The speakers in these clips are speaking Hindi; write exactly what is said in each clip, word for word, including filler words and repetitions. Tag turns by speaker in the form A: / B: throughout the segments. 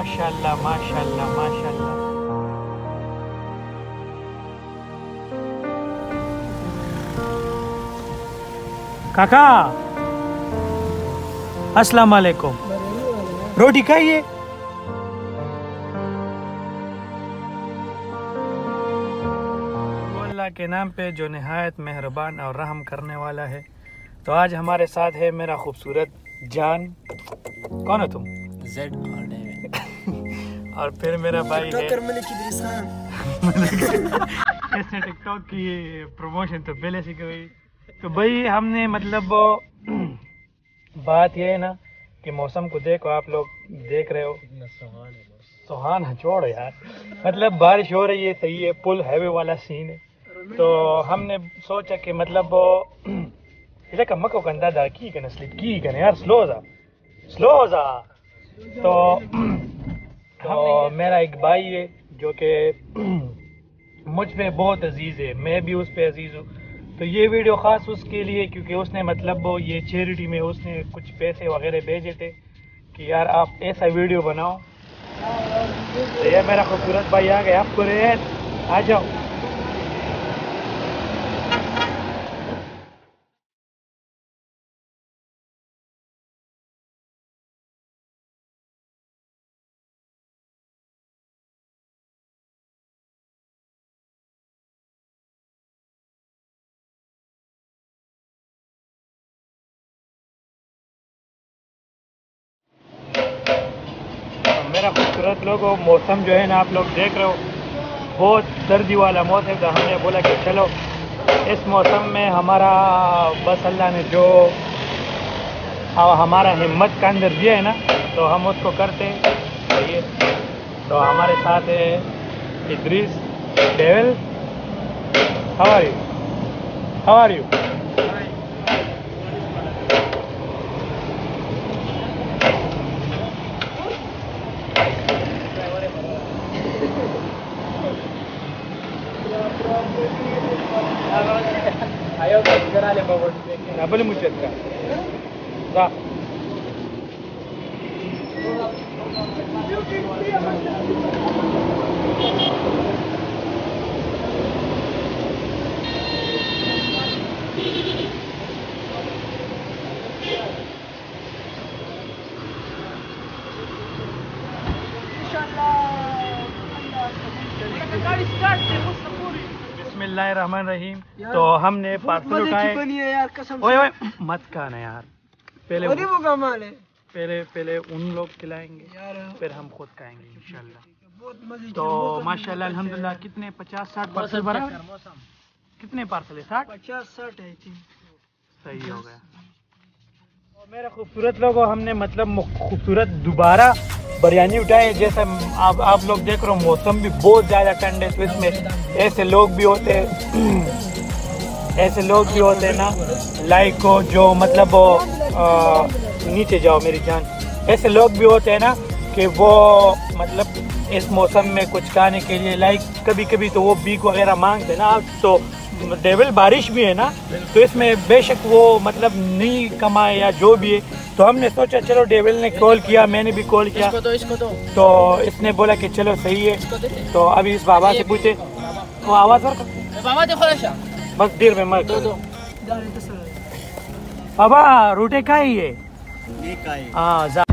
A: माशाल्लाह माशाल्लाह माशाल्लाह। काका अस्सलाम वालेकुम। रोटी खाइए। अल्लाह के नाम पे जो निहायत मेहरबान और रहम करने वाला है। तो आज हमारे साथ है मेरा खूबसूरत जान। कौन हो तुम?
B: जेड
A: और फिर मेरा भाई है ऐसे टिकटॉक की प्रमोशन तो पहले से गई। तो भाई हमने मतलब बात ये है ना कि मौसम को देखो, आप लोग देख रहे हो सुहाना छोड़ो यार, मतलब बारिश हो रही है, सही है, पुल हाईवे वाला सीन है। तो हमने सोचा कि मतलब इसे कम को कंधा दा की कने स्लिप की कने यार स्लो जा स्लो जा। तो तो मेरा एक भाई है जो कि मुझ पे बहुत अजीज़ है, मैं भी उस पे अजीज़ हूँ। तो ये वीडियो ख़ास उसके लिए क्योंकि उसने मतलब वो ये चैरिटी में उसने कुछ पैसे वगैरह भेजे थे कि यार आप ऐसा वीडियो बनाओ। तो ये मेरा खूबसूरत भाई आ गया, आपको रेत आ जाओ। मेरा खूबसूरत लोग मौसम जो है ना आप लोग देख रहे हो, बहुत सर्दी वाला मौसम है। तो हमने बोला कि चलो इस मौसम में हमारा बस अल्लाह ने जो हमारा हिम्मत का अंदर दिया है ना तो हम उसको करते हैं। ये तो हमारे साथ है Idris devil. How are you? How are you? boleh muncul kan? Dah. बिस्मिल्लाहिर्रहमानिर्रहीम। तो हमने पार्सल उठाए। ओए ओए मत खाना यार, पहले पहले पहले उन लोग खिलाएंगे फिर हम खुद खाएंगे इंशाल्लाह। तो माशाल्लाह अल्हम्दुलिल्लाह। कितने पचास साठ पार्सल भरा? कितने पार्सल है? साठ पचास साठ है। सही हो गया। और मेरा खूबसूरत लोगों हमने मतलब खूबसूरत दोबारा बिरयानी उठाए। जैसा आप आप लोग देख रहे हो मौसम भी बहुत ज़्यादा ठंड है, तो इसमें ऐसे लोग भी होते हैं ऐसे लोग भी होते हैं ना लाइक को जो मतलब आ, नीचे जाओ मेरी जान। ऐसे लोग भी होते हैं ना कि वो मतलब इस मौसम में कुछ खाने के लिए लाइक कभी कभी तो वो बीक वगैरह मांगते ना। तो डेविल बारिश भी है ना तो इसमें बेशक वो मतलब नहीं कमाए या जो भी है। तो हमने सोचा चलो डेविल ने कॉल किया, मैंने भी कॉल किया। इसको दो, इसको दो। तो इसने बोला कि चलो सही है। तो अभी इस बाबा से पूछे वो आवाज़ और बाबा देखो बस देर में मत दो। बाबा रोटे खाई है हाँ।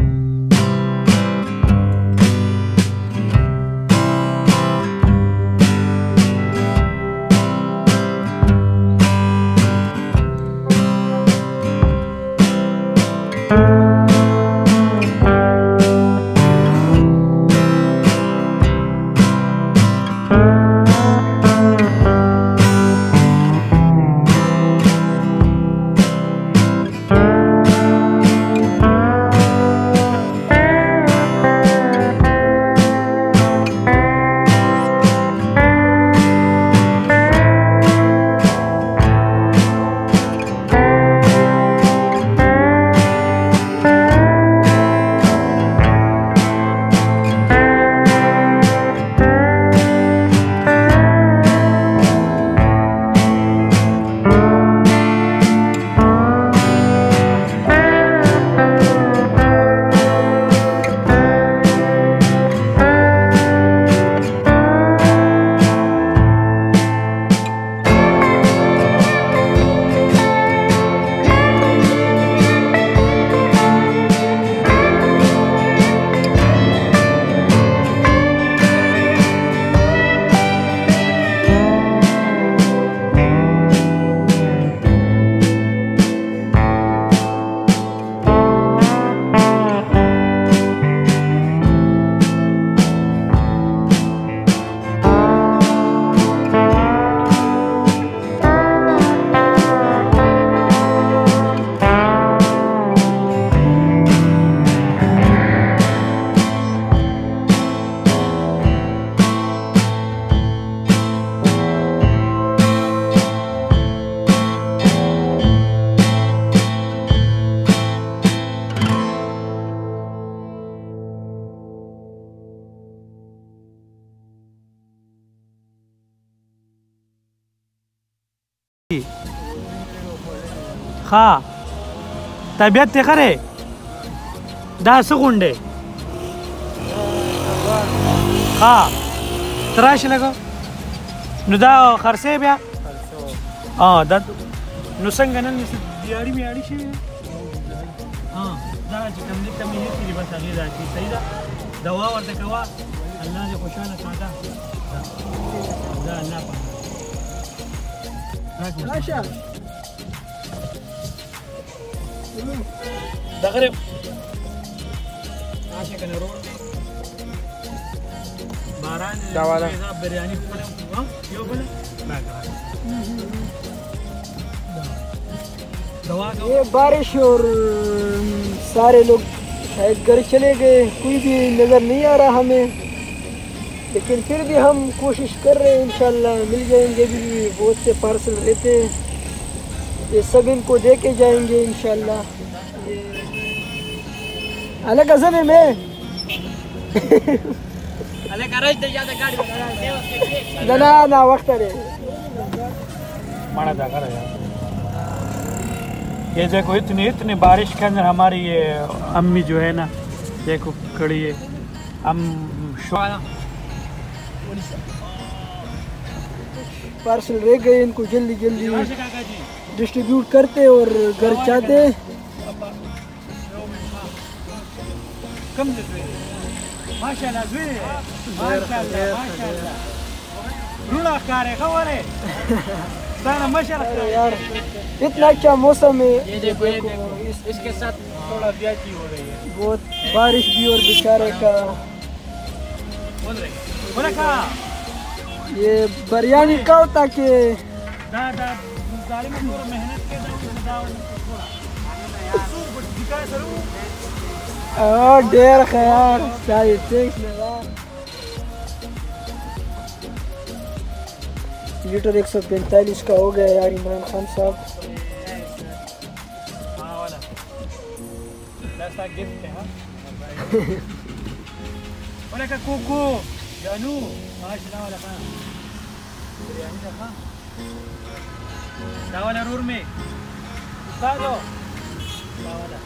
A: हाँ तबीयत ते करे दा सुगुंडे हाँ तराश लगो नुदा खर्चे ब्या हाँ दा नुसंगनन दियारी में आड़ी शे हाँ दा जिकम दे कमी है तेरी बस आगे जाती सही दा दवा वर्ते कवा अल्लाह जो खुशाल सादा दा अल्लाह पा आशा दगरे आशा कने रोड बारान दावाला बिरयानी पड़े हुआ यो बोले दवा
B: ये बारिश और सारे लोग शायद घर चले गए, कोई भी नज़र नहीं आ रहा हमें, लेकिन फिर भी हम कोशिश कर रहे हैं इंशाल्लाह मिल जाएंगे। भी बहुत से पार्सल रहते हैं, ये सब इनको दे के जाएंगे इंशाल्लाह। अलग असल में ना ना ना वक्त रे
A: मारा जाकर ये देखो इतनी इतनी बारिश के अंदर हमारी ये अम्मी जो है ना देखो खड़ी है। हम
B: पार्सल रह गए, इनको जल्दी जल्दी डिस्ट्रीब्यूट करते और घर जाते।
A: माशाल्लाह माशाल्लाह माशाल्लाह रूला कारे खबरे सारा माशाल्लाह
B: यार इतना अच्छा मौसम है।
A: ये देखो इस, इसके साथ थोड़ा ब्याजी हो रही है,
B: बहुत बारिश भी और बेचारे का
A: बोल रहे बोला का
B: ये बिरयानी का होता कि
A: दादा गाड़ी में थोड़ा मेहनत के दाव
B: और डेर ख्याल चाहिए देख यार। लीटर एक सौ पैंतालीस का हो गया यार इमरान खान साहब।
A: बोले का कुकू जानू माशाल्लाह वाला का बिरयानी का खा दावला रूर में उस्तादो दावला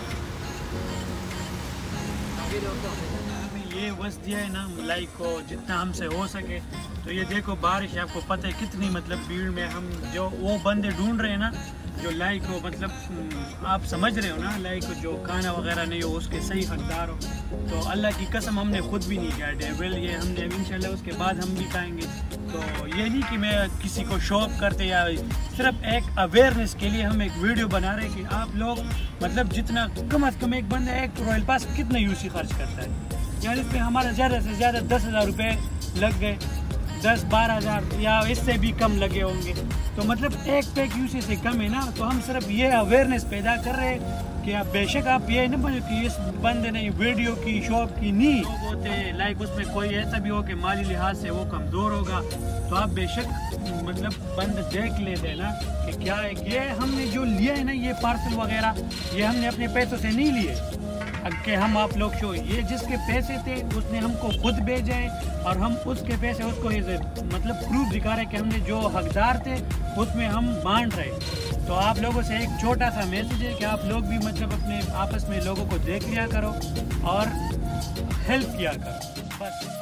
A: ये बस दिया है ना मलाई को जितना हमसे हो सके। तो ये देखो बारिश आपको पता है कितनी मतलब भीड़ में हम जो वो बंदे ढूंढ रहे हैं ना जो लाई को मतलब आप समझ रहे हो ना लाई को जो खाना वगैरह नहीं हो उसके सही हकदार हो। तो अल्लाह की कसम हमने खुद भी नहीं काटे वेल ये हमने इंशाल्लाह उसके बाद हम भी खाएंगे। तो ये नहीं कि मैं किसी को शौक करते या सिर्फ एक अवेयरनेस के लिए हम एक वीडियो बना रहे हैं कि आप लोग मतलब जितना कम अज़ कम एक बंदा एक रॉयल पास कितना यूसी खर्च करता है यार इस पर हमारा ज़्यादा से ज़्यादा दस हज़ार रुपये लग गए, दस बारह हज़ार या इससे भी कम लगे होंगे। तो मतलब एक पैक यूसी से कम है ना। तो हम सिर्फ ये अवेयरनेस पैदा कर रहे हैं कि आप बेशक आप ये नहीं बोलो कि इस बंदे ने वीडियो की शॉप की नहीं होते लाइक उसमें कोई ऐसा भी हो कि माली लिहाज से वो कमज़ोर होगा तो आप बेशक मतलब बंद देख लेते हैं ना कि क्या है। ये हमने जो लिया है ना ये पार्सल वगैरह ये हमने अपने पैसों से नहीं लिए कि हम आप लोग शो ये जिसके पैसे थे उसने हमको खुद भेजे हैं और हम उसके पैसे उसको मतलब प्रूफ दिखा रहे कि हमने जो हकदार थे उसमें हम बांट रहे। तो आप लोगों से एक छोटा सा मैसेज है कि आप लोग भी मतलब अपने आपस में लोगों को देख लिया करो और हेल्प किया करो बस।